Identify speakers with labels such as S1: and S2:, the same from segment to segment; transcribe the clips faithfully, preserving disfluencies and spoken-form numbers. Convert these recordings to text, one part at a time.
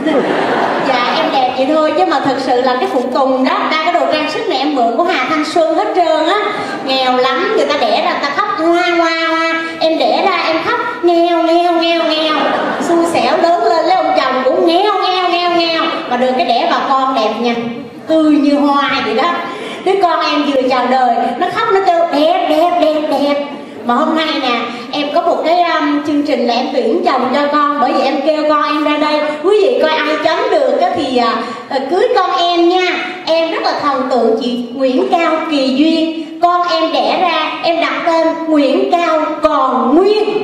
S1: Dạ em đẹp vậy thôi chứ mà thật sự là cái phụ tùng đó, ba cái đồ trang sức này em mượn của Hà Thanh Xuân hết trơn á. Nghèo lắm, người ta đẻ ra người ta khóc hoa hoa hoa, em đẻ ra em khóc nghèo nghèo nghèo nghèo. Xui xẻo lớn lên lấy ông chồng cũng nghèo nghèo nghèo nghèo, mà được cái đẻ bà con đẹp nha, tươi như hoa vậy đó. Đứa con em vừa chào đời nó khóc nó kêu đẹp đẹp đẹp đẹp. Mà hôm nay nè em có một cái um, chương trình là em tuyển chồng cho con, bởi vì em kêu con em ra đây quý vị coi ai chấm được á thì uh, cưới con em nha. Em rất là thần tượng chị Nguyễn Cao Kỳ Duyên, con em đẻ ra em đặt tên Nguyễn Cao Còn Nguyên.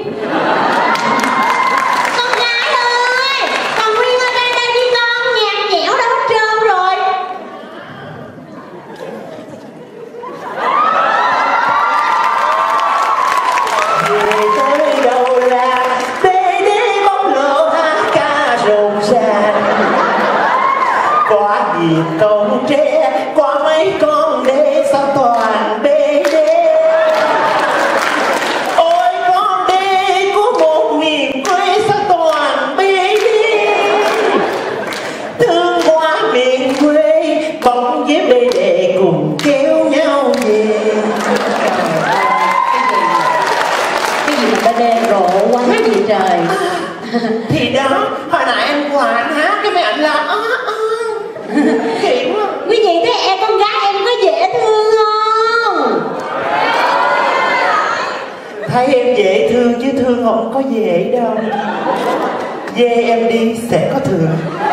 S1: Con gái ơi, Còn Nguyên ơi đây đây đi con, nhạt nhẽo đâu hết trơn rồi.
S2: Quá nhiều con tre, quá mấy con đê sao toàn bê đê. Ôi con đê của một miền quê sao toàn bê đê. Thương quá miền quê, bóng với bê đê cùng kéo nhau về.
S1: Cái gì mà bê đê rộ quá gì trời.
S2: Thì đó, hồi nãy em qua anh hát cái mấy ảnh là á á kỳ quá.
S1: Quý vị thấy em con gái em có dễ thương không?
S2: Thấy em dễ thương chứ thương không có dễ đâu. Dê em đi sẽ có thường.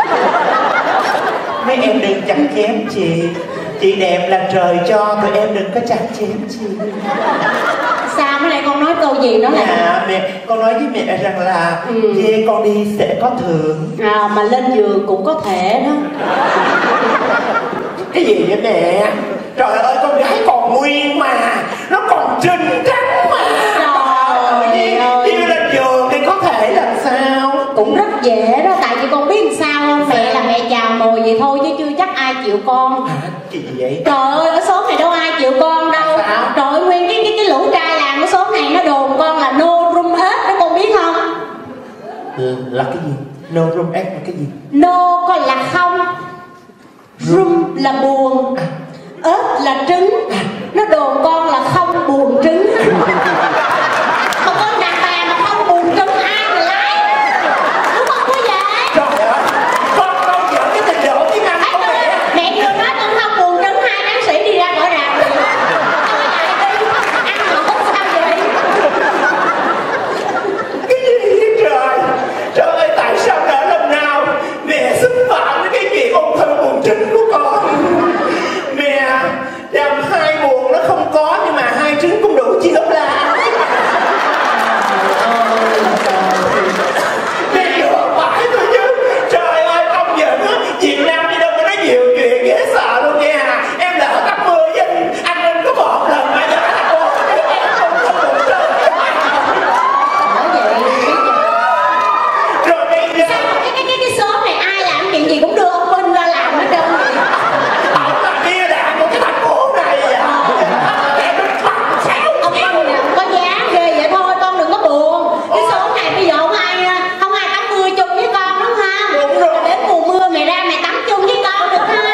S2: Mấy em đừng chặt chém chị. Chị đẹp là trời cho, tụi em đừng có chặt chém chị.
S1: Sao mới lại con nói câu gì đó là
S2: à, mẹ, con nói với mẹ rằng là ừ. Dê con đi sẽ có thưởng.
S1: À mà lên giường cũng có thể đó.
S2: Cái gì vậy mẹ? Trời ơi con gái còn nguyên mà, nó còn trinh trắng mà. Trời ơi, đi lên giường thì có thể làm sao?
S1: Cũng rất dễ đó, tại vì con biết làm sao không? Mẹ là mẹ chào mồi vậy thôi chứ chưa chắc ai chịu con.
S2: À, gì vậy?
S1: Trời ơi ở xóm này đâu ai chịu con đâu.
S2: Sao?
S1: Trời ơi nguyên cái cái cái lũ trai làm ở xóm này nó đồn con là no room ếch đó, con biết không?
S2: Ừ, là cái gì? No room ếch là cái gì?
S1: No con là không, room là buồn, ếch là trứng. Nó đồn con là không buồn trứng. Không có đàn bà mà không buồn trứng ai mà lấy. Đúng không quý vị?
S2: Trời ơi, con con giỡn cái tình độ tiếng Anh của mẹ.
S1: Mẹ vừa nói con không buồn trứng, hai bác sĩ đi ra khỏi rạp. Ăn hổ sao vậy?
S2: Cái gì vậy trời? Trời ơi tại sao đã lần nào mẹ xúc phạm với cái chuyện ung thư buồn trứng của con? Mẹ làm hai buồn nó không có nhưng mà hai trứng cũng đủ chiếu là. Mẹ vừa phải thôi chứ. Trời ơi công nhận á, Việt Nam đi đâu có nói nhiều chuyện dễ sợ luôn nha. Em lỡ tắm mưa với anh, anh anh có một lần mà giờ là cô em không có buồn trứng. Rồi bây giờ
S1: Sao cái cái cái cái xóm này ai làm chuyện gì cũng đưa ông Minh ra làm hết trơn vậy?
S2: ông là bia đạn của cái thành phố này vậy. Em nó bằng sao
S1: Ông Minh nè có giá ghê vậy thôi, con đừng có buồn. Cái xóm này bây giờ không ai không ai tắm mưa chung với con đúng không?
S2: Đúng rồi.
S1: Đến mùa mưa mày ra mày tắm chung với con được không?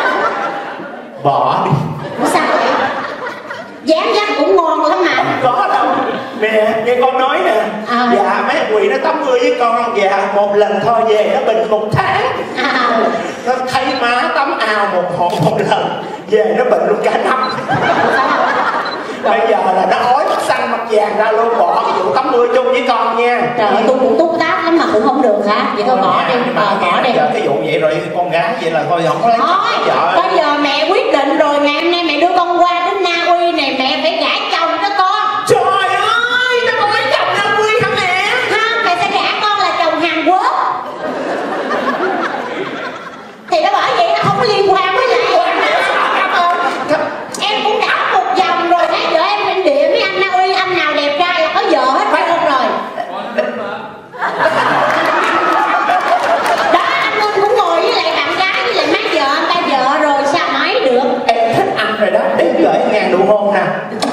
S2: bỏ đi.
S1: Sao vậy? Dán dắt cũng ngon lắm mà.
S2: Không có đâu. Mẹ, nghe con nói nè.
S1: À.
S2: Dạ mấy quỷ nó tắm mưa với con. Dạ một lần thôi về nó bình một tháng.
S1: À.
S2: Nó thấy má tắm ao một hộ một lần, về nó bệnh luôn cả năm. Bây giờ là nó ói mặt xanh mặt vàng ra luôn. Bỏ cái vụ tắm mưa chung với con nha.
S1: Trời ơi tôi cũng túc tát lắm mà cũng không được hả? Vậy thôi bỏ đi, ờ, bỏ đi.
S2: Giờ cái vụ vậy rồi con gái vậy là thôi không có lấy
S1: Thôi,
S2: vợ.
S1: bây giờ mẹ quyết định rồi, ngày hôm nay mẹ đưa con qua đến Na Uy này, mẹ phải gả chồng cho con.
S2: Trời ơi, nó có lấy chồng Na Uy hả mẹ?
S1: Không, mẹ sẽ gả con là chồng Hàn Quốc. Thì nó bởi vậy nó không có liên quan với lại em cũng đã một vòng rồi, nãy giờ em lên địa với anh Na Uy, anh nào đẹp trai là có vợ hết phải không rồi? Đó anh Minh cũng ngồi với lại bạn gái với lại má vợ, anh ta vợ rồi sao nói được.
S2: Em thích anh rồi đó, để gửi ngàn nụ hôn nè.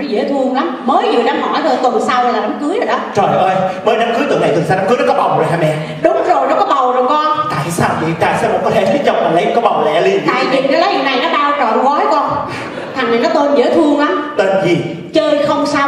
S1: nó dễ thương lắm. Mới vừa đám hỏi thôi, tuần sau là đám cưới rồi đó.
S2: Trời ơi, mới đám cưới tuần này tuần sau đám cưới nó có bầu rồi hả mẹ?
S1: Đúng rồi, nó có bầu rồi con.
S2: Tại sao vậy? Tại sao mà có thể lấy chồng mà lấy có bầu lẹ liền?
S1: Tại vì nó lấy thằng này nó bao trọn gói con. Thằng này nó tên dễ thương lắm.
S2: Tên gì?
S1: Chơi không xong.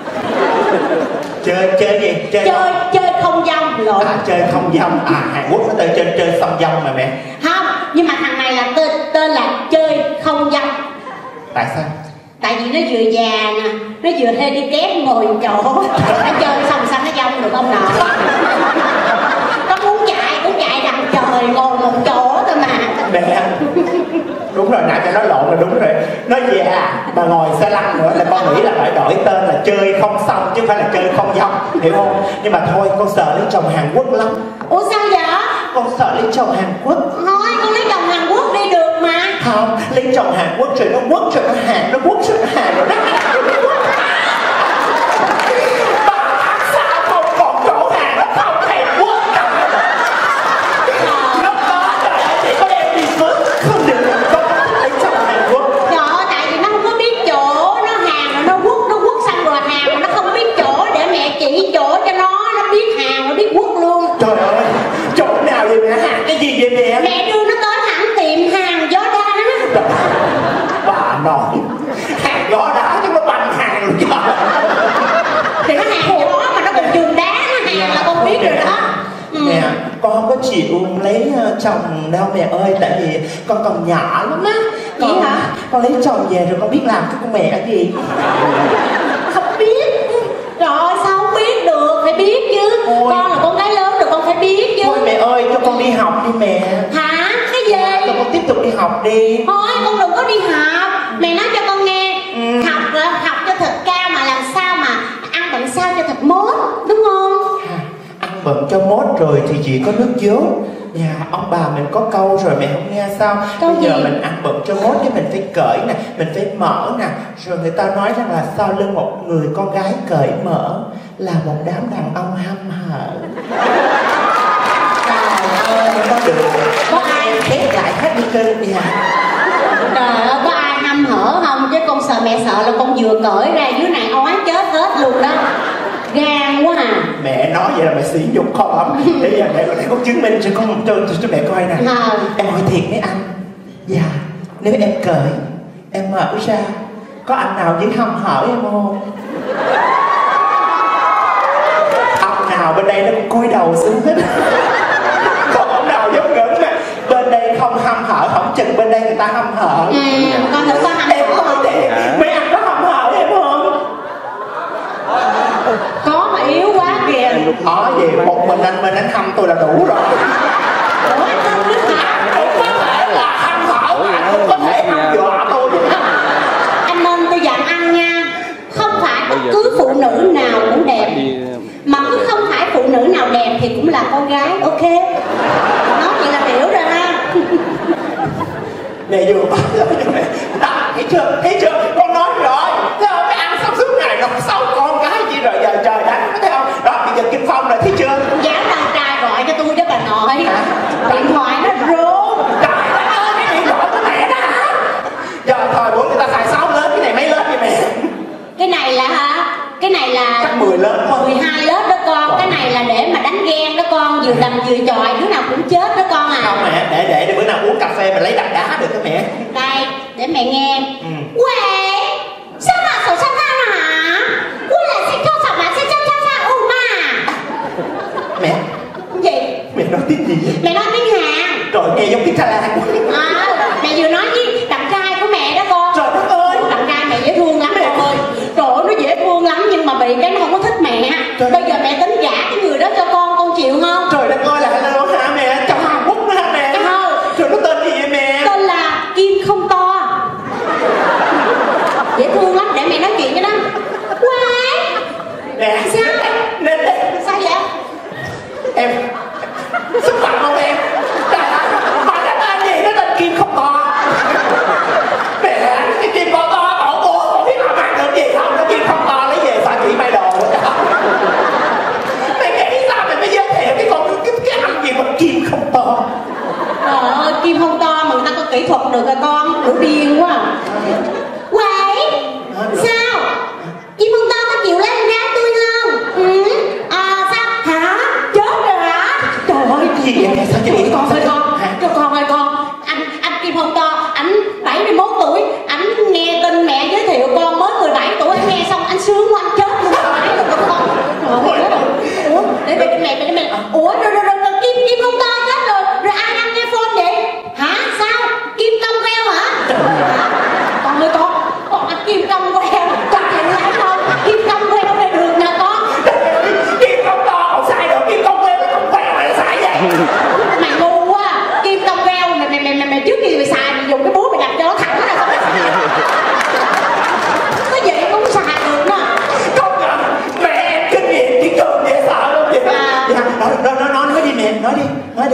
S2: Chơi chơi gì? Chơi
S1: Chơi
S2: không?
S1: chơi không dông lộn.
S2: À, chơi không dông. À, Hàn Quốc nó tên chơi chơi không dông mà mẹ.
S1: Không, nhưng mà thằng này là tên tên là chơi không dông.
S2: Tại sao?
S1: Tại vì nó vừa già nè, nó vừa handicap ngồi chỗ. Nó chơi xong xong nó dông được không nọ. Nó muốn chạy, muốn chạy đằng trời ngồi một chỗ thôi mà.
S2: Mẹ, đúng rồi, nãy cho nó lộn là đúng rồi. Nó già mà ngồi xe lăn nữa là con nghĩ là phải đổi tên là chơi không xong chứ không phải là chơi không dông, hiểu không? Nhưng mà thôi, con sợ lấy chồng Hàn Quốc lắm.
S1: Ủa sao vậy?
S2: Con sợ lấy chồng Hàn Quốc.
S1: Thôi con lấy chồng Hàn Quốc đi được mà.
S2: Không, lấy chồng Hàn Quốc rồi nó Quốc rồi nó Hàn, nó Quốc rồi nó Hàn rồi nó sao không còn chỗ Hàn, nó không thèm Quốc. Lúc đó trời ơi, chỉ có em đi mất, không được, con lấy chồng Hàn Quốc.
S1: Trời ơi, tại vì nó không có biết chỗ, nó Hàn rồi nó Quốc, nó Quốc xong rồi Hàn rồi nó không biết chỗ, để mẹ chỉ chỗ cho nó, nó biết Hàn, nó biết Quốc luôn.
S2: Trời ơi, chỗ nào vậy mẹ? Hàn cái gì vậy mẹ?
S1: Mẹ đưa nó tới hẳn tiệm hàng gió đá.
S2: Bà nói hàng gió đá chứ nó bằng hàng rồi chứ.
S1: Thì nó hàng gió mà nó còn trường đá, nó hàng là con biết rồi đó. Ừ.
S2: Mẹ, con không có chịu lấy chồng đâu mẹ ơi. Tại vì con còn nhỏ lắm á.
S1: Vậy hả?
S2: Con lấy chồng về rồi con biết làm cái con mẹ gì.
S1: Không biết. Trời ơi, sao không biết được, phải biết chứ. Ôi. Con là con gái lớn rồi con phải biết chứ.
S2: Thôi mẹ ơi, cho con đi học đi mẹ.
S1: Hả? Cái gì?
S2: Cho con tiếp tục đi học đi.
S1: Thôi con đừng có đi học. Mẹ nói cho con nghe. Ừ. Học là học cho thật cao mà làm sao mà ăn bận sao cho thật mốt, đúng không?
S2: À, ăn bận cho mốt rồi thì chỉ có nước dốt. Nhà ông bà mình có câu rồi mẹ không nghe sao?
S1: Câu
S2: Bây giờ
S1: gì?
S2: mình ăn bận cho mốt thì mình phải cởi nè, mình phải mở nè. Rồi người ta nói rằng là sau lưng một người con gái cởi mở là một đám đàn ông hăm hở. Trời ơi, có được.
S1: Có ai
S2: khép lại hết đi cơn nhà.
S1: Trời ơi, có ai hăm hở không? Chứ con sợ, mẹ sợ là con vừa cởi ra dưới này ói chết hết luôn đó. Gan quá à.
S2: Mẹ nói vậy là mẹ sỉ nhục con lắm. Bây giờ mẹ có thể có chứng minh cho con cho, cho mẹ coi nè.
S1: À.
S2: Em hỏi thiệt mấy anh. Dạ, nếu em cởi, em mở ra, có anh nào dưới hăm hở em không? Ông nào bên đây nó cúi đầu xuống hết. Còn ông nào giống ngẩn nè. Bên đây không hăm hở, không chừng bên đây người ta hăm hở.
S1: Ừ, con thử có hăm
S2: Em
S1: hở
S2: hỏi
S1: không?
S2: thiệt, mấy anh có hăm hở em không?
S1: Có mà yếu quá kìa.
S2: Có gì, một mình anh bên anh hăm tôi là đủ rồi.
S1: Ủa, con biết hả?
S2: Không có thể là hăm hở mà không có thể hăm dọa tôi.
S1: Anh nên tôi dặn anh nha. Không phải bất cứ phụ nữ nào cũng đẹp, mà cứ không phải phụ nữ nào đẹp thì cũng là con gái, ok? Nói vậy là hiểu rồi ha.
S2: Mẹ vừa bắt rồi mẹ. Đó, thấy chưa, thấy chưa, con nói rồi. Thấy không, cái ăn xong suốt ngày rồi sau con cái gì rồi giờ trời đánh, thấy không? Đó, bây giờ Kim Phong rồi, thấy chưa?
S1: Dám đàn trai gọi cho tôi đó bà nội. Điện thoại nó rố.
S2: Trời ơi, cái điện thoại của mẹ đó. Giờ thời buổi người ta xài sáu lớp, cái này mấy lớp vậy mẹ?
S1: Cái này là hả? Cái này là
S2: Chắc mười lớp thôi.
S1: mười hai lớp đó con. Cái này là để mà đánh ghen đó con. Vừa đầm vừa chọi, đứa nào cũng chết đó con à.
S2: Không mẹ, để để để bữa nào uống cà phê mà lấy đập đá được đó mẹ.
S1: Đây, để mẹ nghe.
S2: Ừ.
S1: 喂，上马手上看啊，我来先扣上马，先先先先五嘛。
S2: Mẹ,
S1: Gì?
S2: mẹ nói tiếng gì vậy?
S1: Mẹ nói tiếng Hàn.
S2: Trời, nghe giống tiếng Thái Lan quá.
S1: À, mẹ vừa nói với bạn trai của mẹ đó con.
S2: Trời đất ơi.
S1: Bạn trai mẹ dễ thương lắm con ơi. Trời ơi, nó dễ thương lắm nhưng mà bị cái nó không có thích mẹ.
S2: Trời.
S1: Bây giờ mẹ tính gả cái người đó cho con, con chịu không?
S2: Trời đất ơi, là hello hả mẹ? Chồng Hàn Quốc nữa hả mẹ?
S1: Ờ.
S2: Trời, nó tên gì vậy mẹ?
S1: Tên là Kim Không To. Dễ thương lắm, để mẹ nói chuyện cho nó. Quay.
S2: Nè,
S1: Sao?
S2: Nên đây.
S1: Sao vậy?
S2: Em xúc phạm không em? Trời ơi, mà nó tên gì? Nó tên Kim Không To. Mẹ, cái Kim Không To, cổ cô, cổ biết làm ăn được gì không? Nó Kim Không To lấy về phải chỉ may đồ nữa. Mẹ nghĩ sao mày mới giới thiệu cái con cái, cái anh gì mà Kim Không To?
S1: Trời ơi, Kim Không To mà người ta có kỹ thuật được rồi con. Đủ điên quá à. Quậy. Sao?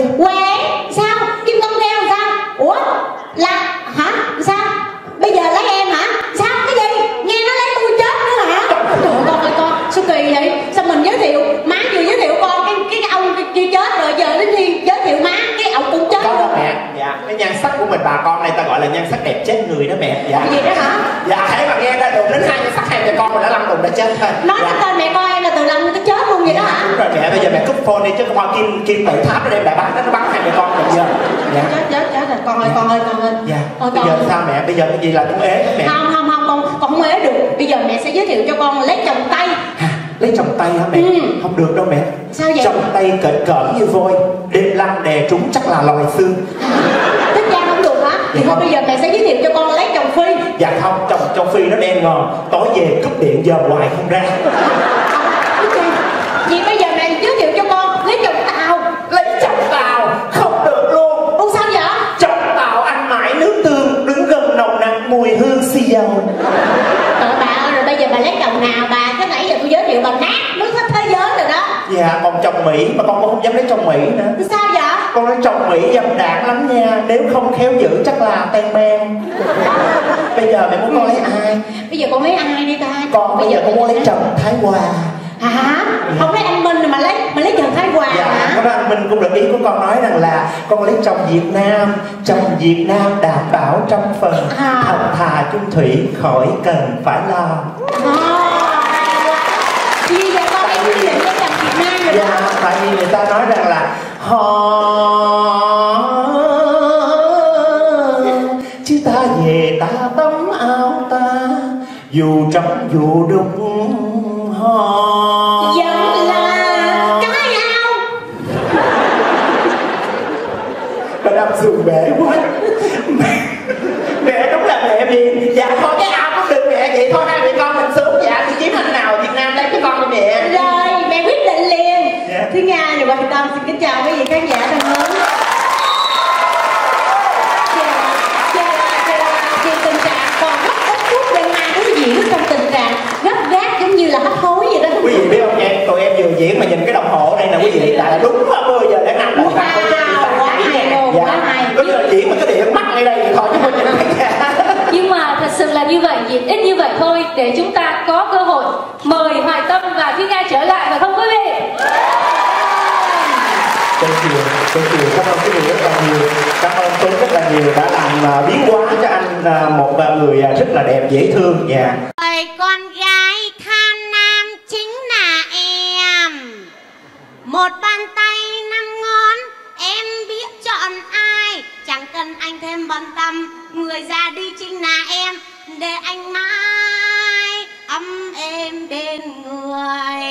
S1: Quê sao? Kim Công theo làm sao? Ủa là hả? Sao? Bây giờ lấy em hả? Sao? Cái gì? Nghe nó lấy tôi chết nữa hả? Trời ơi con ơi con, sao kỳ vậy? Sao mình giới thiệu má vừa giới thiệu con cái cái ông kia chết rồi giờ đến khi giới thiệu má cái ông cũng chết
S2: đó
S1: rồi.
S2: Mẹ, dạ cái nhan sắc của mình bà con này ta gọi là nhan sắc đẹp chết người đó mẹ. Dạ.
S1: Gì đó hả?
S2: Dạ hãy mà nghe ra đụng đến hai nhan sắc hai mẹ con mà đã lăn đụng đã chết thôi.
S1: Nói
S2: dạ.
S1: cái tên mẹ con em là từ lần người ta chết luôn vậy đó hả?
S2: Đúng rồi mẹ, bây giờ mẹ cúp phone đi chứ con hoa kim kim tự tháp nó đem đại bác nó bắn hai mẹ con mình giờ. Dạ.
S1: Chết chết chết rồi con ơi con ơi con ơi.
S2: Dạ.
S1: Ôi,
S2: Bây
S1: con...
S2: giờ sao mẹ? Bây giờ cái gì là cũng ế mẹ?
S1: Không không không con con không ế được. Bây giờ mẹ sẽ giới thiệu cho con lấy chồng Tây.
S2: Hả? Lấy chồng Tây hả mẹ?
S1: Ừ.
S2: Không được đâu mẹ.
S1: Sao vậy?
S2: Chồng Tây cởi cỡm như voi, đêm lăn đè trúng chắc là loài xương.
S1: Thích ra không được hả? Thì thôi bây giờ mẹ sẽ giới thiệu cho con lấy chồng Phi.
S2: Dạ không, chồng chồng Phi nó đen ngòm, tối về cúp điện giờ hoài không ra.
S1: Vì bây giờ mẹ giới thiệu cho con lấy chồng Tàu.
S2: Lấy chồng Tàu không được luôn.
S1: Ủa sao vậy?
S2: Chồng Tàu ăn mãi nước tương, đứng gần nồng nặc mùi hương xì dầu.
S1: Trời bà ơi, rồi bây giờ bà lấy chồng nào bà? Cái nãy giờ tôi giới thiệu bà nát nước hết thế giới rồi đó.
S2: Dạ, còn chồng Mỹ mà con cũng không dám lấy chồng Mỹ nữa.
S1: Sao vậy?
S2: Con nói chồng Mỹ dâm đảng lắm nha, nếu không khéo giữ chắc là tay men. Bây giờ mẹ muốn con lấy ai?
S1: Bây giờ con lấy ai đi ta?
S2: Con bây giờ con muốn lấy chồng Thái Hòa.
S1: Hả? Không lấy anh Minh mà lấy mà lấy chồng Thái Hòa
S2: dạ,
S1: hả?
S2: các bạn mình cũng được ý của con nói rằng là con lấy chồng Việt Nam, chồng Việt Nam đảm bảo trăm phần,
S1: à.
S2: thật thà chung thủy khỏi cần phải lo.
S1: Vì vậy con em quyết định lấy chồng Việt Nam rồi đó.
S2: Dạ, tại vì người ta nói rằng là họ chứ ta về ta tấm áo ta dù trống dù đụng họ
S1: Vẫn là cái áo.
S2: bà đâm xuồng bể quá. mẹ, mẹ đúng là mẹ Việt. Dạ thôi cái áo cũng được mẹ, vậy thôi hai mẹ con mình sướng. Dạ đi kiếm anh nào Việt Nam lấy cái con của mẹ.
S1: Rồi mẹ quyết định liền.
S2: Dạ.
S1: Thứ Nga và Quan Tâm xin kính chào quý vị khán giả thân mến. Thì tình trạng còn rất ít phút đêm mai quý vị trong tình trạng gấp gáp giống như là hấp hối vậy đó.
S2: Quý vị biết không em, tụi em vừa diễn mà nhìn cái đồng hồ đây nè quý vị, tại là đúng mười giờ để năm
S1: Wow, quá hay luôn, quá hay.
S2: Có giờ diễn mà cái điện mắt ngay đây thì thôi chứ không nhìn thấy ra.
S3: Nhưng mà thật sự là như vậy, diễn ít như vậy thôi để chúng ta có cơ hội mời Hoài Tâm và Thúy Nga trở lại, phải không quý vị?
S2: Thank you, thank you, cảm ơn quý vị rất là nhiều. Cảm ơn Tuấn rất là nhiều đã làm uh, biến hóa cho anh uh, một uh, người uh, rất là đẹp dễ thương. Dạ. Yeah.
S1: Ơi con gái tham nam chính là em. Một bàn tay năm ngón em biết chọn ai. Chẳng cần anh thêm bận tâm, người ra đi chính là em. Để anh mãi ấm êm bên người.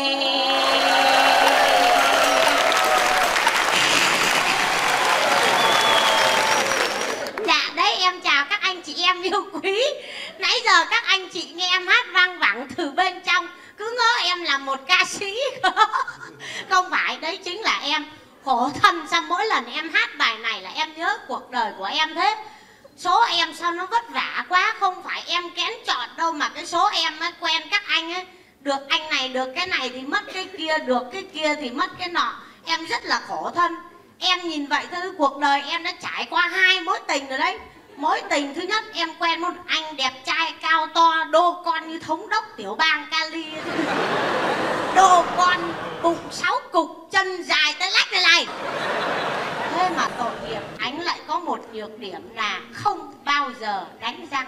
S1: Dạ đấy, em chào các anh chị em yêu quý. Nãy giờ các anh chị nghe em hát vang vẳng từ bên trong cứ ngỡ em là một ca sĩ. Không phải, đấy chính là em. Khổ thân sao mỗi lần em hát bài này là em nhớ cuộc đời của em thế. Số em sao nó vất vả quá. Không phải em kén chọn đâu, mà cái số em ấy, quen các anh ấy. Được anh này được cái này thì mất cái kia, được cái kia thì mất cái nọ. Em rất là khổ thân. Em nhìn vậy thôi, cuộc đời em đã trải qua hai mối tình rồi đấy. Mối tình thứ nhất em quen một anh đẹp trai cao to, đô con như thống đốc tiểu bang Cali. Đô con bụng sáu cục, chân dài tới lách này này. Thế mà tội nghiệp, anh lại có một nhược điểm là không bao giờ đánh răng.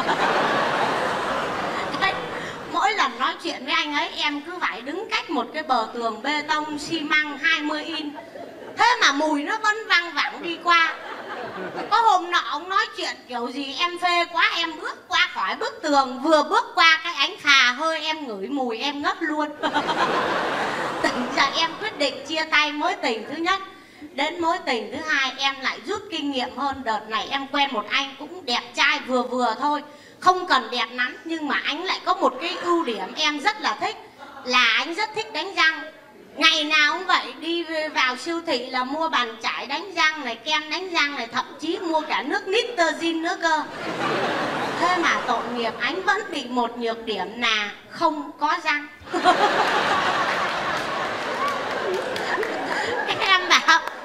S1: Đấy, mỗi lần nói chuyện với anh ấy em cứ phải đứng cách một cái bờ tường bê tông xi măng hai mươi in. Thế mà mùi nó vẫn văng vẳng đi qua. Có hôm nọ ông nói chuyện kiểu gì em phê quá, em bước qua khỏi bức tường, vừa bước qua cái ánh khà hơi em ngửi mùi em ngất luôn. Tỉnh ra em quyết định chia tay mối tình thứ nhất. Đến mối tình thứ hai em lại rút kinh nghiệm hơn. Đợt này em quen một anh cũng đẹp trai vừa vừa thôi, không cần đẹp lắm, nhưng mà anh lại có một cái ưu điểm em rất là thích, là anh rất thích đánh răng. Ngày nào cũng vậy, đi vào siêu thị là mua bàn chải đánh răng này, kem đánh răng này, thậm chí mua cả nước Neutrogena nữa cơ. Thế mà tội nghiệp anh vẫn bị một nhược điểm là không có răng. Em bảo ôi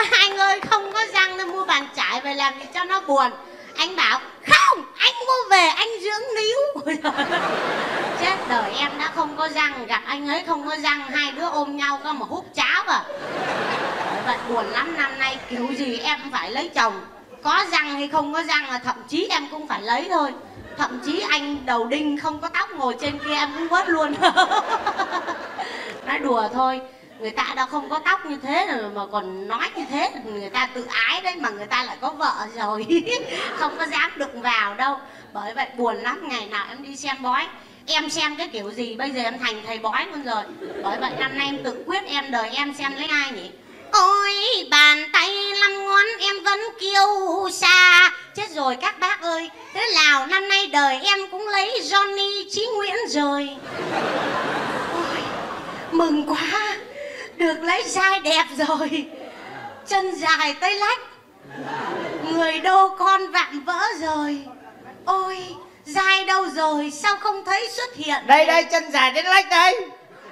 S1: ơi anh ơi không có răng nên mua bàn chải về làm gì cho nó buồn. Anh bảo không, anh mua về anh dưỡng níu. Chết đời, em đã không có răng, gặp anh ấy không có răng, hai đứa ôm nhau có mà húp cháo à. Vậy buồn lắm, năm nay kiểu gì em cũng phải lấy chồng. Có răng hay không có răng là thậm chí em cũng phải lấy thôi. Thậm chí anh đầu đinh không có tóc ngồi trên kia em cũng vớt luôn. Nói đùa thôi. Người ta đã không có tóc như thế rồi mà còn nói như thế, người ta tự ái đấy, mà người ta lại có vợ rồi. Không có dám đụng vào đâu. Bởi vậy buồn lắm, ngày nào em đi xem bói. Em xem cái kiểu gì bây giờ em thành thầy bói luôn rồi. Bởi vậy năm nay em tự quyết em đời em xem lấy ai nhỉ. Ôi bàn tay năm ngón em vẫn kiêu xa. Chết rồi các bác ơi, thế nào năm nay đời em cũng lấy Johnny Chí Nguyễn rồi. Ôi, mừng quá, được lấy trai đẹp rồi. Chân dài tới lách, người đô con vạm vỡ rồi. Ôi, dài đâu rồi, sao không thấy xuất hiện?
S4: Đây đây, chân dài đến lách đây.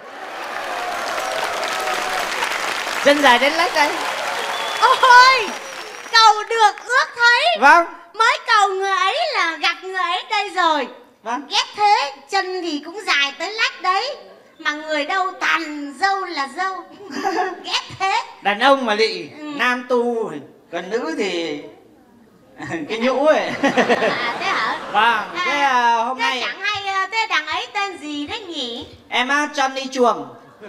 S4: Chân dài đến lách đây.
S1: Ôi, cầu được ước thấy.
S4: Vâng.
S1: Mới cầu người ấy là gặp người ấy đây rồi.
S4: Vâng.
S1: Ghét thế, chân thì cũng dài tới lách đấy. Mà người đâu tàn dâu là dâu. Ghét thế.
S4: Đàn ông mà lị,
S1: ừ.
S4: nam tu, còn nữ thì cái nhũ ấy.
S1: À thế hả?
S4: Vâng,
S1: à,
S4: thế à, hôm
S1: thế
S4: nay
S1: chẳng hay, thế đằng ấy tên gì đấy nhỉ?
S4: em á, Johnny Chuồng.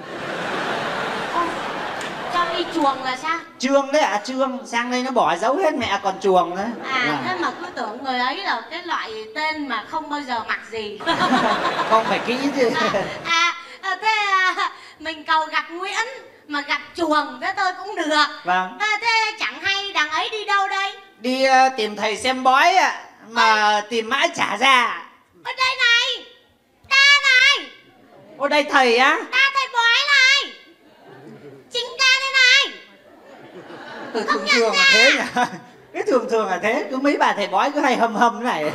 S1: Johnny Chuồng là sao?
S4: Trương đấy ạ, à, Trương. Sang đây nó bỏ dấu hết mẹ còn Chuồng đấy.
S1: À
S4: vâng.
S1: thế mà cứ tưởng người ấy là cái loại tên mà không bao giờ mặc gì.
S4: Không phải kỹ chứ.
S1: À, à thế à, mình cầu gặp Nguyễn mà gặp Chuồng thế tôi cũng được.
S4: Vâng.
S1: À, thế chẳng hay đằng ấy đi đâu đây?
S4: Đi uh, tìm thầy xem bói ạ. À, mà à. tìm mãi chả ra.
S1: Ở đây này, ta này.
S4: Ở đây thầy á?
S1: Ta thầy bói này. Chính ta đây này.
S4: Ừ, thường thường là thế nhỉ. Cái thường thường là thế, cứ mấy bà thầy bói cứ hay hầm hầm thế này.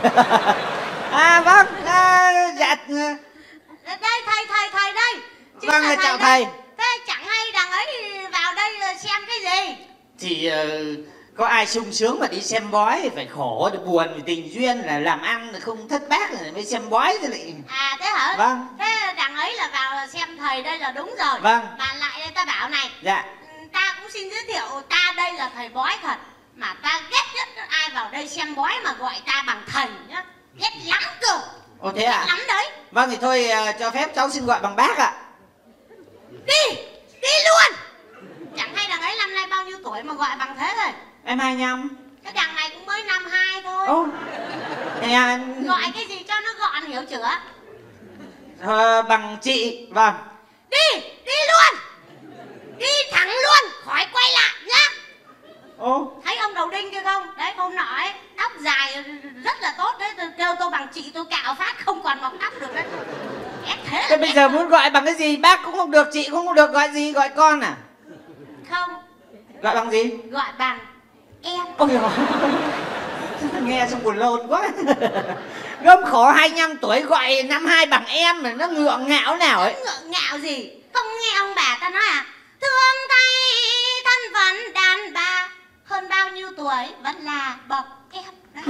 S4: À vâng, à, dạ.
S1: Đây thầy thầy thầy đây. Chính
S4: Vâng, là chào thầy.
S1: Thế chẳng hay đằng ấy vào đây xem cái gì?
S4: Thì uh, có ai sung sướng mà đi xem bói, phải khổ, được buồn vì tình duyên là làm ăn không thất bát rồi mới xem bói thế lại.
S1: À thế hả?
S4: Vâng.
S1: Thế đằng ấy là vào xem thầy đây là đúng rồi.
S4: Vâng.
S1: Mà lại đây ta bảo này.
S4: Dạ.
S1: Ta cũng xin giới thiệu ta đây là thầy bói thật. Mà ta ghét nhất ai vào đây xem bói mà gọi ta bằng thầy nhá. Ghét lắm cơ.
S4: Ồ thế à?
S1: Ghét lắm đấy.
S4: Vâng thì thôi uh, cho phép cháu xin gọi bằng bác ạ.
S1: Đi, đi luôn. Chẳng hay đằng ấy năm nay bao nhiêu tuổi mà gọi bằng thế rồi?
S4: Em hai nhăm.
S1: Cái đằng này cũng mới năm hai thôi.
S4: Ồ. Thế à...
S1: Gọi cái gì cho nó gọn hiểu chưa?
S4: Uh, bằng chị, vâng.
S1: Đi, đi luôn. Đi thẳng luôn, khỏi quay lại nhá.
S4: Ồ.
S1: Thấy ông đầu đinh kia không? Đấy hôm nọ ấy, tóc dài rất là tốt đấy, tôi kêu tôi bằng chị tôi cạo phát không còn mọc tóc được đấy. Ghét thế.
S4: Thế bây giờ muốn gọi bằng cái gì? Bác cũng không được, chị cũng không được, gọi gì? Gọi con à?
S1: Không.
S4: Gọi bằng gì?
S1: Gọi bằng em.
S4: Ôi dồi. Nghe xong buồn lôn quá. Gớm khổ hai mươi lăm tuổi gọi năm hai bằng em mà nó ngượng ngạo nào ấy.
S1: Ngượng ngạo gì? Không nghe ông bà ta nói à? Thương thay thân phận đàn bà, hơn bao nhiêu tuổi vẫn là bậc em.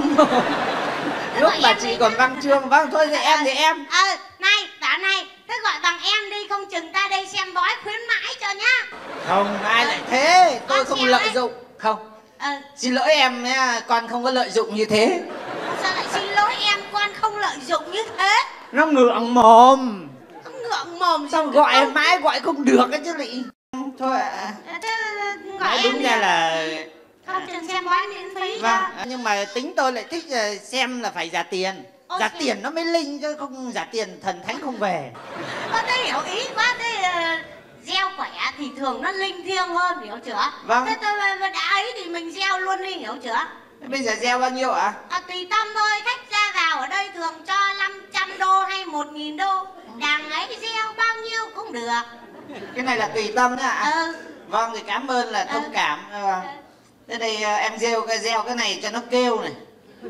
S4: Lúc bà chị còn văn chương, vâng thôi thì em thì em.
S1: Ờ, à, này, bảo này, thế gọi bằng em đi, không chừng ta đây xem bói khuyến mãi cho nhá.
S4: Không, ai lại thế, tôi không lợi
S1: ấy.
S4: dụng. Không,
S1: ờ.
S4: Xin lỗi em nhé, con không có lợi dụng như thế.
S1: Sao lại xin lỗi em, con không lợi dụng như thế?
S4: Nó ngượng mồm.
S1: Nó ngượng mồm.
S4: Xong gọi em mãi gọi không được ấy chứ lị. Thôi ạ. À.
S1: Thế gọi
S4: Nói
S1: em
S4: đúng
S1: đi.
S4: ra là...
S1: Không chừng xem bói miễn phí.
S4: Vâng, à, nhưng mà tính tôi lại thích xem là phải trả tiền.
S1: Ôi
S4: Trả
S1: trời.
S4: tiền nó mới linh chứ không trả tiền thần thánh không về.
S1: Ơ thế hiểu ý quá, thế uh, gieo khỏe thì thường nó linh thiêng hơn, hiểu chưa?
S4: Vâng.
S1: Thế tôi đã ấy thì mình gieo luôn đi, hiểu chưa?
S4: Thế bây giờ gieo bao nhiêu ạ?
S1: À, tùy tâm thôi, khách ra vào ở đây thường cho năm trăm đô hay một nghìn đô. Đằng ấy gieo bao nhiêu cũng được.
S4: Cái này là tùy tâm đấy ạ?
S1: Ừ.
S4: Vâng thì cảm ơn là thông
S1: Ừ.
S4: cảm. Ừ. Thế đây em gieo cái gieo cái này cho nó kêu này.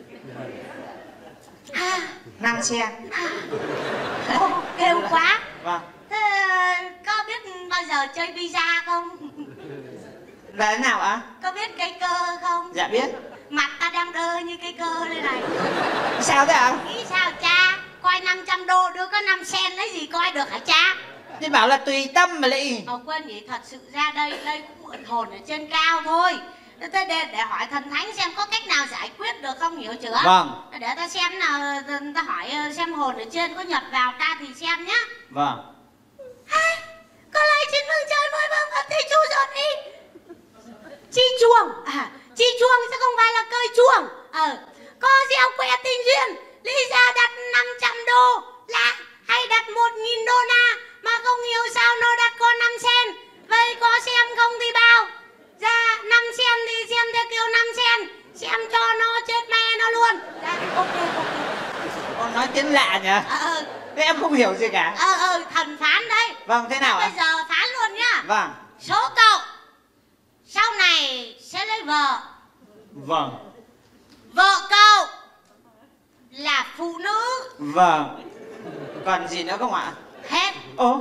S1: À.
S4: Năm xe.
S1: À. Ô, kêu quá.
S4: Vâng.
S1: Thế có biết bao giờ chơi pizza không?
S4: Là thế nào ạ?
S1: Có có biết cây cơ không?
S4: Dạ biết.
S1: Mặt ta đang đơ như cây cơ đây này.
S4: Sao thế ạ?
S1: Nghĩ sao cha? Coi năm trăm đô đưa có năm sen lấy gì coi được hả cha?
S4: Thì bảo là tùy tâm mà lại.
S1: Ờ quên nhỉ, thật sự ra đây đây cũng mượn hồn ở trên cao thôi. Thế để, để hỏi thần thánh xem có cách nào giải quyết được không, hiểu chưa?
S4: Vâng.
S1: Để ta xem nào, ta hỏi xem hồn ở trên có nhập vào ta thì xem nhá.
S4: Vâng.
S1: Hai, có lại trên phương trời mới vâng gặp thầy chú rồi đi. Chi chuông, à, chi chuông chứ không phải là cơi chuông. Ờ, có gieo quẹ tình duyên, lý ra đặt năm trăm đô là hay đặt một nghìn đô na, mà không hiểu sao nó đặt có năm sen. Vậy có xem không thì bao. Ra năm sen thì xem theo kiểu năm sen, xem cho nó chết mẹ nó luôn. Dạ, ok ok.
S4: Con nói tiếng lạ nhỉ?
S1: Ờ,
S4: thế em không hiểu gì cả.
S1: Ờ ờ thần phán đây.
S4: Vâng, thế nào ạ?
S1: Bây giờ phán luôn nhá.
S4: Vâng.
S1: Số cậu sau này sẽ lấy vợ.
S4: Vâng.
S1: Vợ cậu là phụ nữ.
S4: Vâng. Còn gì nữa không ạ?
S1: Hết.
S4: Ồ.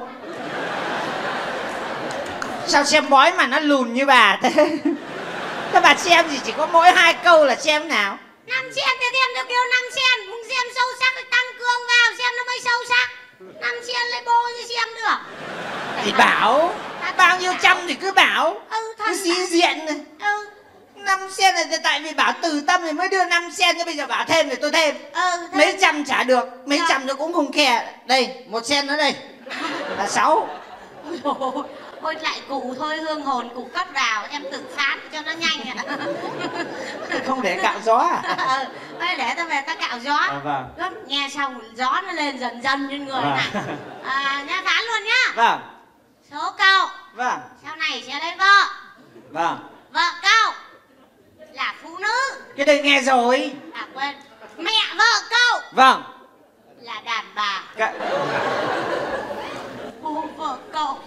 S4: Sao xem bói mà nó lùn như bà thế? Các bà xem gì chỉ có mỗi hai câu là xem nào?
S1: Năm sen thì xem theo kiểu năm sen, muốn xem sâu sắc thì tăng cương vào xem nó mới sâu sắc. Năm sen lấy bô như xem được.
S4: Thì bảo bao nhiêu trăm thì cứ bảo.
S1: Ừ thật.
S4: Cứ xí diện này.
S1: Ừ.
S4: Năm sen này tại vì bảo từ tâm thì mới đưa năm sen, chứ bây giờ bảo thêm thì tôi thêm.
S1: Ừ thế.
S4: Mấy trăm trả được, mấy
S1: Rồi.
S4: trăm nó cũng không khe. Đây, một sen nữa đây là sáu.
S1: Ôi lại cụ thôi, hương hồn cụ cất vào em tự phán cho nó nhanh ạ.
S4: Không để cạo gió à?
S1: Ừ, để ta về ta cạo gió.
S4: À, vâng.
S1: Gấp, nghe xong gió nó lên dần dần trên người
S4: Vâng.
S1: này. À, nha phán luôn nhá.
S4: Vâng.
S1: Số cậu
S4: Vâng.
S1: sau này sẽ lấy vợ.
S4: Vâng.
S1: Vợ cậu là phụ nữ.
S4: Cái đây nghe rồi.
S1: À quên, mẹ vợ cậu
S4: Vâng.
S1: là đàn bà.
S4: Cả...
S1: Bố vợ cậu.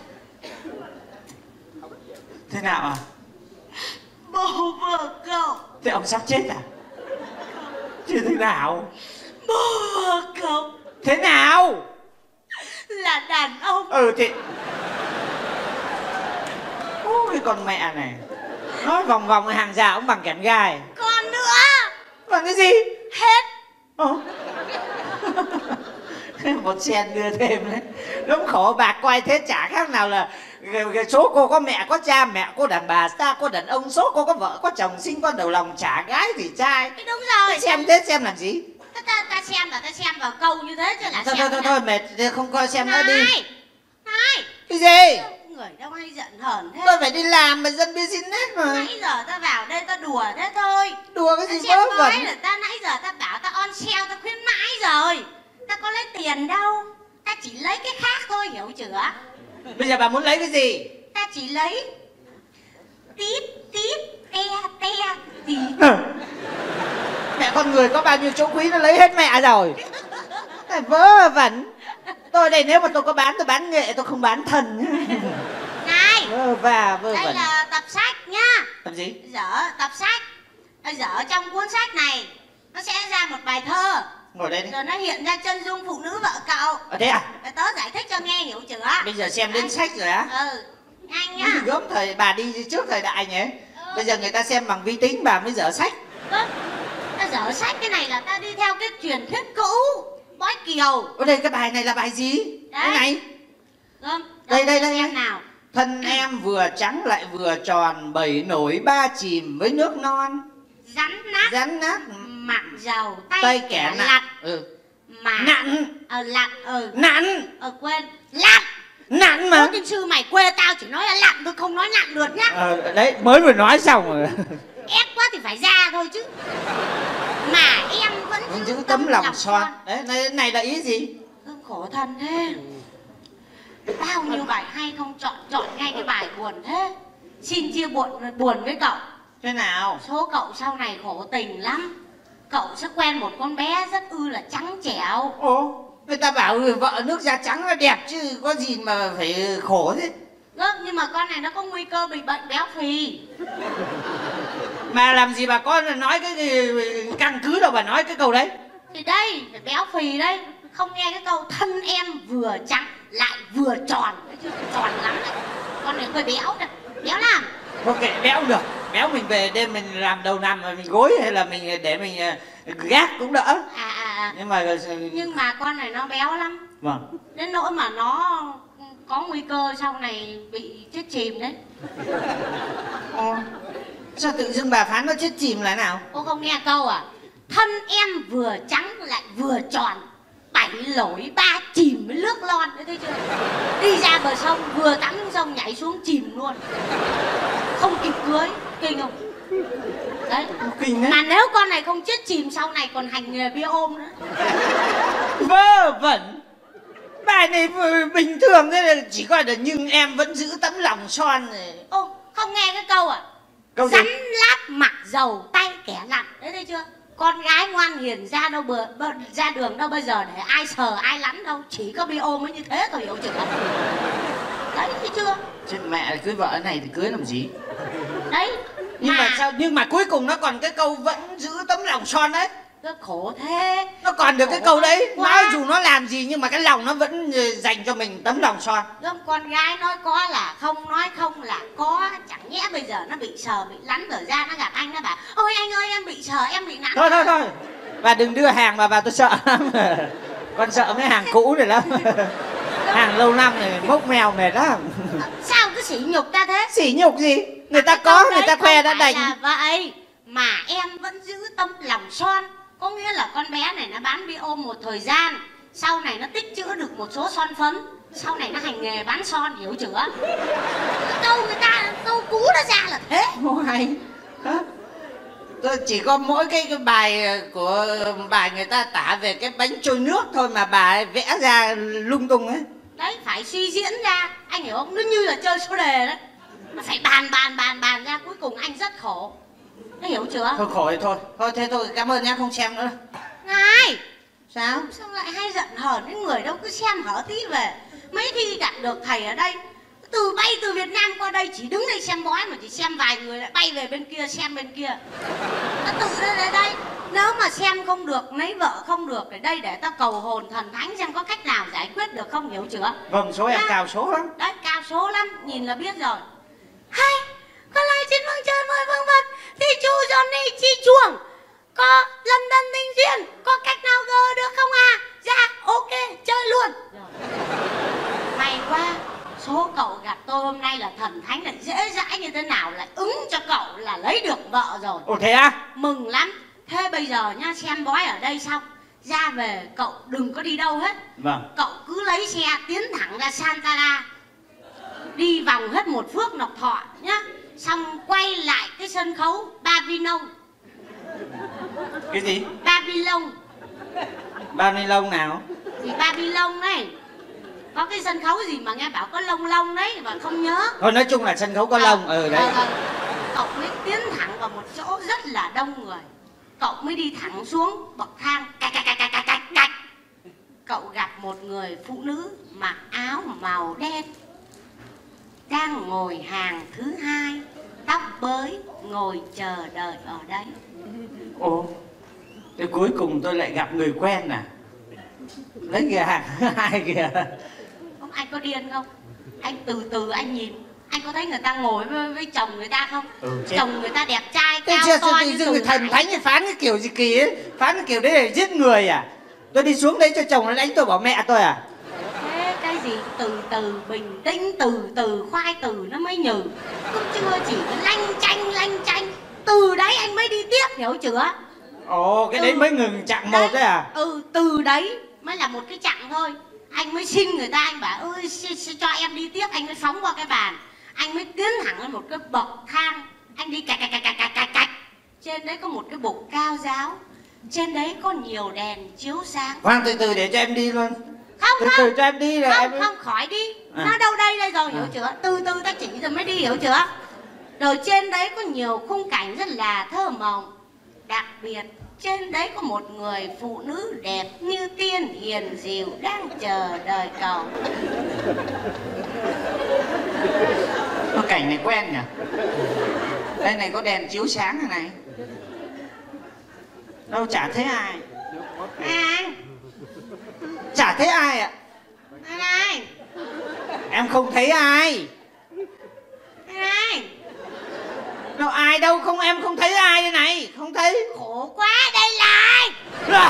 S4: Thế nào à?
S1: Bố vợ cậu.
S4: Thế ông sắp chết à? Chứ thế nào?
S1: Bố vợ cậu
S4: Thế nào?
S1: là đàn ông.
S4: Ừ thì... Ôi con mẹ này. Nói vòng vòng hàng rào cũng bằng kẽn gai.
S1: Còn nữa.
S4: Bằng cái gì?
S1: Hết.
S4: Ồ. Một sen đưa thêm đấy. Đúng khổ bạc quay thế chả khác nào là số cô có mẹ có cha, mẹ cô đàn bà, ta có đàn ông, số cô có vợ có chồng, sinh con đầu lòng, chả gái thì trai.
S1: Đúng rồi.
S4: Xem thế xem làm gì?
S1: Ta, ta, ta xem là ta xem vào câu như thế chứ là
S4: Thôi
S1: xem
S4: thôi thôi, thôi mệt, không coi xem nữa đi.
S1: Này, này.
S4: Cái gì?
S1: Người đâu hay giận hờn thế.
S4: Tôi phải đi làm mà dân business mà.
S1: Nãy giờ ta vào đây ta đùa thế thôi.
S4: Đùa cái
S1: Ta
S4: gì
S1: xem
S4: vớ vẩn.
S1: nói là ta nãy giờ ta bảo ta on sale ta khuyến mãi rồi. Ta có lấy tiền đâu. Ta chỉ lấy cái khác thôi, hiểu chưa?
S4: Bây giờ bà muốn lấy cái gì?
S1: Ta chỉ lấy tít tít te te tí.
S4: Mẹ con người có bao nhiêu chỗ quý nó lấy hết mẹ rồi. Vớ vẩn. Tôi đây nếu mà tôi có bán tôi bán nghệ, tôi không bán thần.
S1: Này,
S4: Vơ và vơ
S1: đây
S4: vẩn.
S1: là tập sách nhá.
S4: Tập gì?
S1: Dở tập sách. Dở trong cuốn sách này nó sẽ ra một bài thơ.
S4: Ngồi đây đi.
S1: Rồi nó hiện ra chân dung phụ nữ vợ cậu.
S4: Ở thế à?
S1: Để tớ giải thích cho nghe, hiểu chưa?
S4: Bây giờ xem đến
S1: Đấy.
S4: sách rồi á?
S1: Ừ, nhanh nhá.
S4: Gớm thời bà đi trước thời đại nhỉ?
S1: Ừ.
S4: Bây giờ người ta xem bằng vi tính bà mới dở sách.
S1: Vâng, ta dở sách cái này là ta đi theo cái truyền thuyết cũ Bói Kiều.
S4: Ở đây cái bài này là bài gì?
S1: Đấy.
S4: Cái này.
S1: Vâng,
S4: Đây đây đây.
S1: xem nào.
S4: Thân em vừa trắng lại vừa tròn, bảy nổi ba chìm với nước non.
S1: Rắn nát,
S4: Rắn nát
S1: mặc dầu, tay,
S4: tay
S1: kẻ
S4: kẻ
S1: lặt.
S4: nặng. Ừ.
S1: Mà
S4: Nặn.
S1: Ờ, lặt, ừ.
S4: Nặn.
S1: Ờ, quên. Lặt.
S4: Nặn mà.
S1: Ôi, tiên sư mày quê tao chỉ nói là lặn thôi, không nói nặn được nhá.
S4: Ờ, đấy, mới vừa nói xong rồi.
S1: Ép quá thì phải ra thôi chứ. Mà em vẫn
S4: Vẫn
S1: giữ
S4: giữ tấm lòng son. Đấy, này, này là ý gì?
S1: Thương khổ thân thế. Bao nhiêu bài hay không chọn chọn ngay cái bài buồn thế. Xin chia buồn buồn với cậu.
S4: Thế nào?
S1: Số cậu sau này khổ tình lắm. Cậu sẽ quen một con bé rất ư là trắng trẻo.
S4: Ồ, người ta bảo người vợ nước da trắng nó đẹp chứ có gì mà phải khổ thế.
S1: Vâng, nhưng mà con này nó có nguy cơ bị bệnh béo phì.
S4: Mà làm gì bà có nói cái, cái căn cứ đâu bà nói cái câu đấy.
S1: Thì đây, phải béo phì đây. Không nghe cái câu thân em vừa trắng lại vừa tròn. Chứ tròn lắm đấy. Con này hơi béo đấy. Béo làm.
S4: Ok, béo được. béo mình về đêm mình làm đầu nằm mà mình gối hay là mình để mình gác cũng đỡ.
S1: À à à.
S4: Nhưng mà
S1: nhưng mà con này nó béo lắm.
S4: Vâng.
S1: Đến nỗi mà nó có nguy cơ sau này bị chết chìm đấy.
S4: Ồ, sao tự dưng bà phán nó chết chìm là nào?
S1: Cô không nghe câu à? Thân em vừa trắng lại vừa tròn, bảy lỗi ba chìm với nước lon đấy, thấy chưa? Đi ra bờ sông vừa tắm sông nhảy xuống chìm luôn, không kịp cưới, kinh không? Đấy.
S4: Kinh đấy.
S1: Mà nếu con này không chết chìm sau này còn hành nghề bia ôm nữa.
S4: Vơ vẩn. Bài này bình thường thế là chỉ gọi là nhưng em vẫn giữ tấm lòng son này.
S1: Ô, không nghe cái câu à?
S4: Câu gì?
S1: Rắn lát mặc dầu tay kẻ lặn, đấy thấy chưa? Con gái ngoan hiền ra đâu bờ, bờ ra đường đâu bây giờ để ai sờ ai lắn đâu, chỉ có bia ôm mới như thế thôi, hiểu chưa? Đấy thấy chưa?
S4: Chứ mẹ cưới vợ này thì cưới làm gì?
S1: Đấy.
S4: Nhưng
S1: mà,
S4: mà sao nhưng mà cuối cùng nó còn cái câu vẫn giữ tấm lòng son đấy.
S1: Nó khổ thế.
S4: Nó còn được
S1: khổ
S4: cái câu đấy.
S1: quá.
S4: Nói dù nó làm gì nhưng mà cái lòng nó vẫn dành cho mình tấm lòng son.
S1: Đúng, con gái nói có là không, nói không là có. Chẳng nhẽ bây giờ nó bị sờ bị lắn ở ra, nó gặp anh nó bảo ôi anh ơi em bị sờ em bị nắn.
S4: Thôi thôi thôi. Bà đừng đưa hàng mà bà, tôi sợ lắm. Con sợ mấy hàng cũ rồi lắm. Hàng lâu năm này mốc mèo mệt lắm.
S1: Sao cứ sỉ nhục ta thế?
S4: Sỉ nhục gì? Người ta có người ta khoe đã đành.
S1: Là vậy mà em vẫn giữ tấm lòng son. Có nghĩa là con bé này nó bán bia ôm một thời gian, sau này nó tích trữ được một số son phấn, sau này nó hành nghề bán son, hiểu chưa? Câu người ta, câu cũ nó ra là thế.
S4: Ôi hay. Tôi chỉ có mỗi cái, cái bài của bài người ta tả về cái bánh trôi nước thôi mà bà ấy vẽ ra lung tung ấy.
S1: Đấy, phải suy diễn ra, anh hiểu không? Nó như là chơi số đề đấy. Nó phải bàn bàn bàn bàn ra, cuối cùng anh rất khổ. Nó hiểu chưa?
S4: Thôi khổ thì thôi. Thôi thế thôi, cảm ơn nhá, không xem nữa.
S1: Này!
S4: Sao?
S1: Sao lại hay giận hờn đến người đâu, cứ xem hở tí về. Mấy khi gặp được thầy ở đây, từ bay từ Việt Nam qua đây chỉ đứng đây xem bói mà chỉ xem vài người lại bay về bên kia xem bên kia. Nó tự ra đây đây. Nếu mà xem không được, lấy vợ không được, ở đây để ta cầu hồn thần thánh xem có cách nào giải quyết được không, hiểu chưa?
S4: Vâng, số em cao số lắm.
S1: Đấy, cao số lắm, nhìn là biết rồi. Hay, có lại trên phương trời mời vương vật thì chú Johnny chi chuồng. Có lần đần tình duyên, có cách nào gờ được không à? Dạ, ok, chơi luôn. May quá, số cậu gặp tôi hôm nay là thần thánh lại dễ dãi như thế nào, lại ứng cho cậu là lấy được vợ rồi.
S4: Ồ thế à?
S1: Mừng lắm. Thế bây giờ nhá, xem bói ở đây xong, ra về cậu đừng có đi đâu hết.
S4: Vâng.
S1: Cậu cứ lấy xe tiến thẳng ra Santana, đi vòng hết một phước Lộc Thọ nhá, xong quay lại cái sân khấu Babylon.
S4: Cái gì?
S1: Babylon.
S4: Babylon nào?
S1: Thì Babylon này có cái sân khấu gì mà nghe bảo có lông lông đấy mà không nhớ.
S4: Thôi nói chung là sân khấu có
S1: à,
S4: lông. Ừ đấy.
S1: à, à. Cậu mới tiến thẳng vào một chỗ rất là đông người, cậu mới đi thẳng xuống bậc thang, cạch cạch cạch cạch cạch cạch. Cậu gặp một người phụ nữ mặc áo màu đen đang ngồi hàng thứ hai, tóc bới, ngồi chờ đợi ở đây.
S4: Ồ, thế cuối cùng tôi lại gặp người quen à? Lấy kìa hàng thứ hai kìa.
S1: Không, anh có điên không? Anh từ từ anh nhìn, anh có thấy người ta ngồi với, với chồng người ta không?
S4: Ừ,
S1: chồng người ta đẹp trai,
S4: thế
S1: cao
S4: chưa,
S1: to
S4: tự
S1: như
S4: dưng người
S1: Tùng
S4: thần
S1: Hải.
S4: thánh thì phán cái kiểu gì kỳ ấy. Phán cái kiểu đấy để giết người à? Tôi đi xuống đấy cho chồng nó đánh tôi bỏ mẹ tôi à?
S1: Thế cái gì từ từ, bình tĩnh, từ từ, khoai từ nó mới nhừ. Cũng chưa chỉ lanh chanh lanh chanh, từ đấy anh mới đi tiếp, hiểu chưa?
S4: Ồ, cái đấy mới ngừng chặng một đấy à?
S1: Ừ, từ đấy mới là một cái chặng thôi. Anh mới xin người ta, anh bảo ơi cho em đi tiếp, anh mới phóng qua cái bàn, anh mới tiến thẳng lên một cái bậc thang, anh đi cạch cạch cạch cạch cạch cạch. Trên đấy có một cái bục cao giáo, trên đấy có nhiều đèn chiếu sáng.
S4: Khoan, từ từ để cho em đi luôn.
S1: Không
S4: từ
S1: không
S4: từ cho em đi là
S1: không
S4: em...
S1: không khỏi đi,
S4: à.
S1: nó đâu đây đây rồi, hiểu
S4: à.
S1: chưa? Từ từ ta chỉ rồi mới đi, hiểu chưa? Rồi trên đấy có nhiều khung cảnh rất là thơ mộng. Đặc biệt trên đấy có một người phụ nữ đẹp như tiên hiền dịu đang chờ đợi cậu.
S4: Có cảnh này quen nhỉ? Đây này có đèn chiếu sáng này này. Đâu chả thấy ai.
S1: Ai?
S4: Chả thấy ai ạ.
S1: Ai?
S4: Em không thấy ai.
S1: Ai?
S4: Đâu ai đâu, không em không thấy ai đây này, không thấy.
S1: Khổ quá, đây là ai?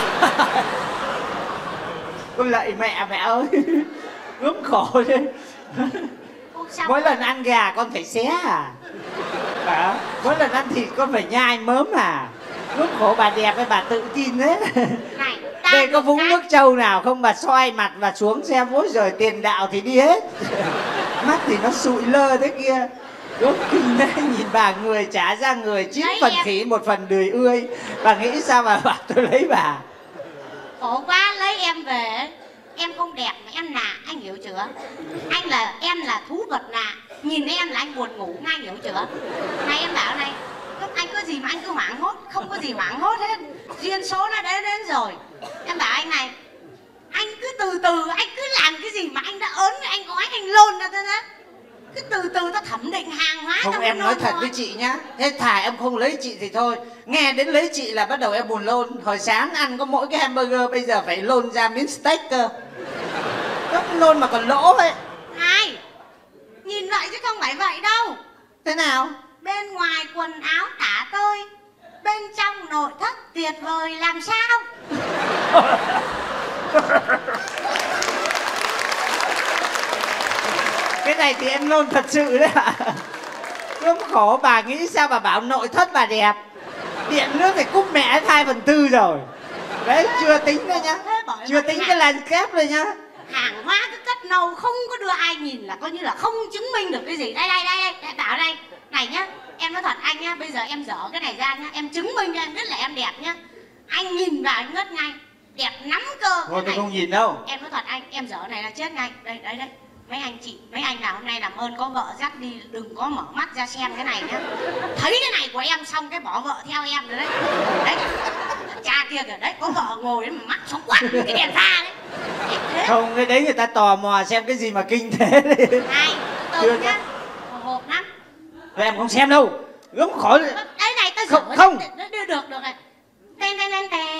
S4: Con lạy mẹ mẹ ơi. Gớm khổ thế. Mỗi lần ăn gà con phải xé à? À, mỗi lần ăn thịt con phải nhai mớm à? Gớm khổ bà đẹp với bà tự tin thế.
S1: Này,
S4: đây có vũng cái... nước trâu nào không bà xoay mặt và xuống xem. Ôi rồi tiền đạo thì đi hết. Mắt thì nó sụi lơ thế kia. Gớm kinh đấy, nhìn bà người trả ra người chín phần em... khí một phần đười ươi. Bà nghĩ sao mà bảo tôi lấy bà?
S1: Khổ quá, lấy em về em không đẹp mà em nạ, anh hiểu chưa? Anh là em là thú vật nạ, nhìn thấy em là anh buồn ngủ, anh hiểu chưa? Này em bảo này, anh có gì mà anh cứ hoảng hốt? Không có gì hoảng hốt hết, duyên số nó đến đến rồi. Em bảo anh này, anh cứ từ từ, anh cứ làm cái gì mà anh đã ớn, anh gói, anh lôn ra thế đó. Cứ từ từ ta thẩm định hàng hóa.
S4: Không, em nói thật thôi. Với chị nhá, thế thà em không lấy chị thì thôi. Nghe đến lấy chị là bắt đầu em buồn lôn. Hồi sáng ăn có mỗi cái hamburger, bây giờ phải lôn ra miếng steak cơ. Gấp lôn mà còn lỗ ấy.
S1: Này, nhìn vậy chứ không phải vậy đâu.
S4: Thế nào?
S1: Bên ngoài quần áo tả tơi, bên trong nội thất tuyệt vời làm sao?
S4: Cái này thì em nôn thật sự đấy ạ. Gớm khổ, bà nghĩ sao bà bảo nội thất bà đẹp. Điện nước thì cúp mẹ hai phần tư rồi. Đấy, chưa tính đấy nhá. Chưa tính cái landscape rồi nhá.
S1: Hàng hóa cứ cất nâu không có đưa ai nhìn là coi như là không chứng minh được cái gì. Đây đây đây đây, đây bảo đây. Này nhá, em nói thật anh nhá, bây giờ em dở cái này ra nhá, em chứng minh cho em biết là em đẹp nhá. Anh nhìn vào anh ngất ngay. Đẹp lắm cơ.
S4: Thôi tôi không nhìn đâu.
S1: Em nói thật anh, em dở này là chết ngay. Đây đấy đấy. Mấy anh chị, mấy anh nào hôm nay làm ơn có vợ dắt đi, đừng có mở mắt ra xem cái này nhá. Thấy cái này của em xong cái bỏ vợ theo em rồi đấy. Đấy, cha kia kìa, đấy, có vợ ngồi đấy mà mắt sống quắt cái đèn pha đấy.
S4: Không, cái đấy người ta tò mò xem cái gì mà kinh thế đấy.
S1: Này, từ nhá, hộp lắm.
S4: Thôi em không xem đâu, gớm khổ.
S1: Đấy này, tôi
S4: không, không.
S1: Đưa được, được này. Tên, tên, tên, tên.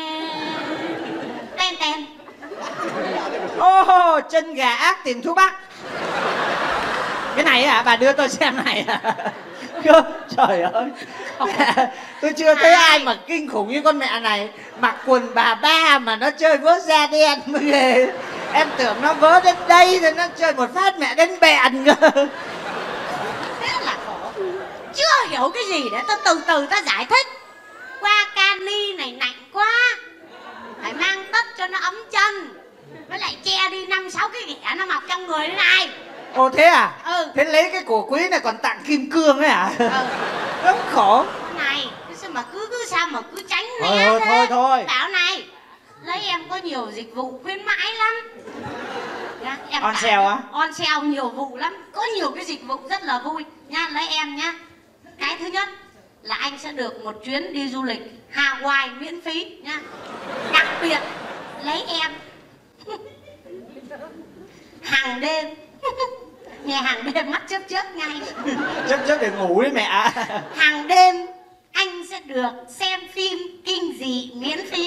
S1: Tên, tên.
S4: Ô, oh, chân gà ác tìm thuốc bắc. Cái này à, bà đưa tôi xem này à. Trời ơi. Tôi chưa thấy ai mà kinh khủng như con mẹ này. Mặc quần bà ba mà nó chơi vớ da đen mới ghê. Em tưởng nó vớ đến đây rồi nó chơi một phát mẹ đến bẹn cơ.
S1: Thế là khổ. Chưa hiểu cái gì để tôi từ từ ta giải thích. Qua cani này nạnh quá, phải mang tất cho nó ấm chân. Với lại che đi năm sáu cái ghẻ nó mọc trong người thế này.
S4: Ồ thế à?
S1: Ừ.
S4: Thế lấy cái cổ quý này còn tặng kim cương ấy à?
S1: Ừ.
S4: Rất khổ.
S1: Này, sao mà cứ cứ sao mà cứ tránh né
S4: thôi,
S1: thế?
S4: Thôi thôi
S1: Bảo này, lấy em có nhiều dịch vụ khuyến mãi lắm. Nha, em
S4: on sale á?
S1: On sale nhiều vụ lắm, có nhiều cái dịch vụ rất là vui nha, lấy em nhá. Cái thứ nhất là anh sẽ được một chuyến đi du lịch Hawaii miễn phí nha. Đặc biệt lấy em hàng đêm. Nghe hàng đêm mắt chớp chớp ngay.
S4: Chớp chớp để ngủ đấy mẹ.
S1: Hàng đêm anh sẽ được xem phim kinh dị miễn phí.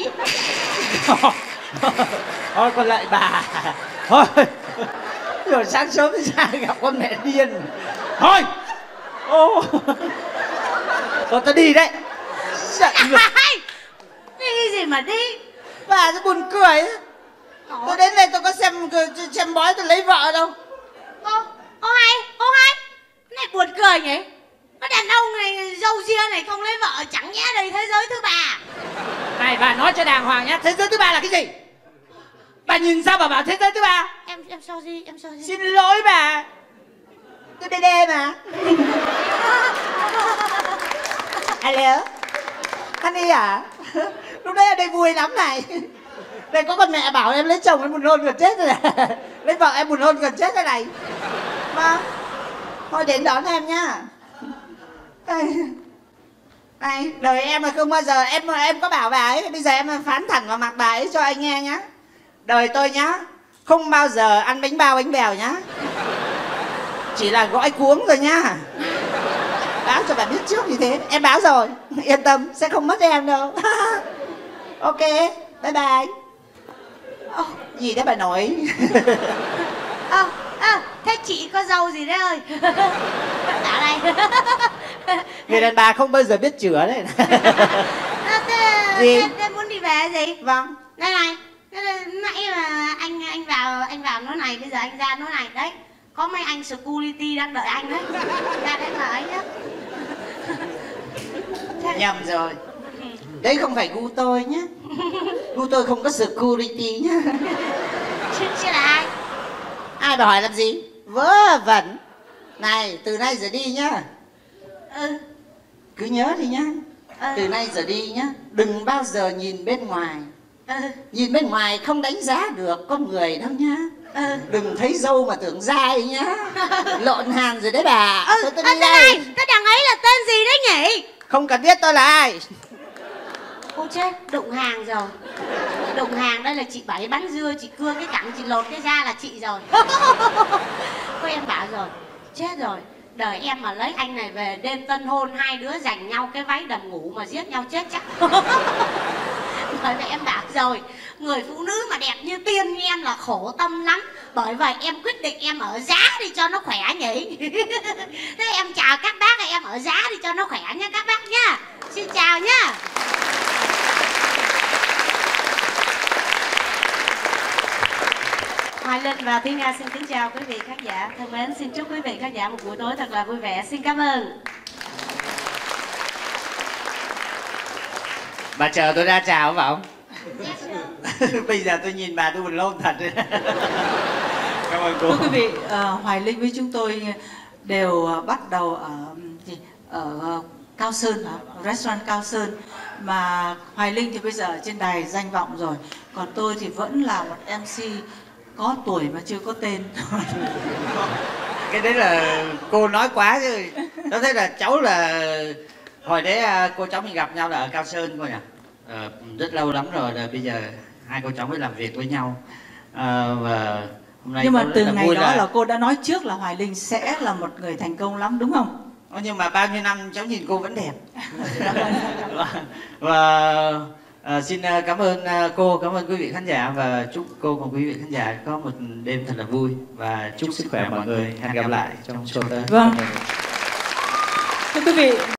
S4: Thôi con lại bà. Thôi. Rồi sáng sớm ra gặp con mẹ điên. Thôi. Ô. Thôi tao đi đấy. Giận người.
S1: Đi cái gì mà đi?
S4: Bà sẽ buồn cười. Tôi đến đây tôi có xem xem bói tôi lấy vợ đâu.
S1: Ô, ô hay, ô hay. Cái này buồn cười nhỉ? Cái đàn ông này, dâu ria này không lấy vợ chẳng nhẽ đây thế giới thứ ba.
S4: Này bà nói cho đàng hoàng nhá, thế giới thứ ba là cái gì? Bà nhìn sao bà bảo thế giới thứ ba?
S1: Em em sao gì, em sao gì?
S4: Xin lỗi bà. Tôi bê đê mà. Alo. Honey à? Lúc đấy ở đây vui lắm này. Đây có con mẹ bảo em lấy chồng em buồn nôn gần chết rồi này. Lấy vợ em buồn nôn gần chết rồi này. Vâng. Thôi đến đón em nhá. Này, đời em là không bao giờ em em có bảo bà ấy, bây giờ em phán thẳng vào mặt bà ấy cho anh nghe nhá. Đời tôi nhá, không bao giờ ăn bánh bao bánh bèo nhá. Chỉ là gõi cuống rồi nhá. Báo cho bà biết trước như thế. Em báo rồi, yên tâm, sẽ không mất em đâu. Ok, bye bye. Oh, gì đấy bà nội.
S1: Ờ, à, à, thế chị có dâu gì đấy ơi? Đã đây.
S4: Người đàn bà không bao giờ biết chữa đấy.
S1: À, thế,
S4: Gì?
S1: thế, thế muốn đi về gì?
S4: Vâng.
S1: Đây này, thế là nãy mà anh anh vào anh vào nó này, bây giờ anh ra nó này đấy. Có mấy anh security đang đợi anh đấy. Ra đấy mà ấy nhá.
S4: Nhầm rồi. Đấy không phải gu tôi nhé. Gu tôi không có security nhá.
S1: Chứ, chứ là ai?
S4: Ai đòi làm gì? Vớ vẩn. Này, từ nay giờ đi nhá.
S1: Ừ.
S4: Cứ nhớ đi nhá.
S1: Ừ.
S4: Từ nay giờ đi nhá. Đừng bao giờ nhìn bên ngoài.
S1: Ừ.
S4: Nhìn bên ngoài không đánh giá được con người đâu nhá.
S1: Ừ.
S4: Đừng thấy dâu mà tưởng dai nhá. Lộn hàng rồi đấy bà.
S1: Ừ.
S4: Thôi tôi
S1: À,
S4: đi
S1: thế
S4: đây.
S1: này, thế đằng ấy là tên gì đấy nhỉ?
S4: Không cần biết tôi là ai.
S1: Ô chết, đụng hàng rồi. Đụng hàng đây là chị Bảy bán dưa, chị cưa cái cẳng, chị lột cái da là chị rồi. Cô em bảo rồi, chết rồi. Đời em mà lấy anh này về đêm tân hôn, hai đứa giành nhau cái váy đầm ngủ mà giết nhau chết chắc. Bởi vậy em bảo rồi, người phụ nữ mà đẹp như tiên như em là khổ tâm lắm. Bởi vậy em quyết định em ở giá đi cho nó khỏe nhỉ. Thế em chào các bác, em ở giá đi cho nó khỏe nha các bác nhá. Xin chào nhá. Hoài Linh và Thúy Nga xin kính chào quý vị khán giả thân mến, xin chúc quý vị khán giả một buổi tối thật là vui vẻ. Xin cảm ơn.
S4: Bà chờ tôi ra chào phải không? Bây giờ tôi nhìn bà tôi buồn lôn thật. Cảm ơn cô.
S5: Thưa quý vị, uh, Hoài Linh với chúng tôi đều uh, bắt đầu ở gì? Ở uh, Cao Sơn, hả? Restaurant Cao Sơn. Mà Hoài Linh thì bây giờ ở trên đài danh vọng rồi, còn tôi thì vẫn là một em xê có tuổi mà chưa có tên.
S4: Cái đấy là cô nói quá chứ. Tôi thấy là cháu là hồi đấy cô cháu mình gặp nhau là ở Cao Sơn thôi nhỉ. Ờ, rất lâu lắm rồi, là bây giờ hai cô cháu mới làm việc với nhau. À, và hôm nay
S5: Nhưng mà từ
S4: là
S5: ngày đó
S4: là...
S5: là cô đã nói trước là Hoài Linh sẽ là một người thành công lắm đúng không?
S4: Ờ, nhưng mà bao nhiêu năm cháu nhìn cô vẫn đẹp. và, và à, xin cảm ơn cô, cảm ơn quý vị khán giả, và chúc cô và quý vị khán giả có một đêm thật là vui, và chúc sức khỏe mọi người. Hẹn gặp lại trong show tới.
S5: Vâng. Thưa quý vị,